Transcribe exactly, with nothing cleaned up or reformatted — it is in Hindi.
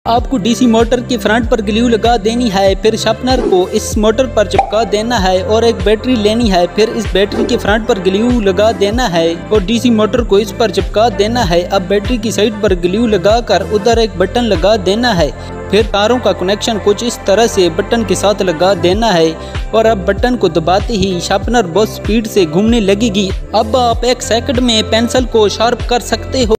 आपको डीसी मोटर की फ्रंट पर ग्लू लगा देनी है, फिर शार्पनर को इस मोटर पर चिपका देना है और एक बैटरी लेनी है, फिर इस बैटरी के फ्रंट पर ग्लू लगा देना है और डीसी मोटर को इस पर चिपका देना है। अब बैटरी की साइड पर ग्लू लगाकर उधर एक बटन लगा देना है, फिर तारों का कनेक्शन कुछ इस तरह से बटन के साथ लगा देना है और अब बटन को दबाते ही शार्पनर बहुत स्पीड से घूमने लगेगी। अब आप एक सेकंड में पेंसिल को शार्प कर सकते हो।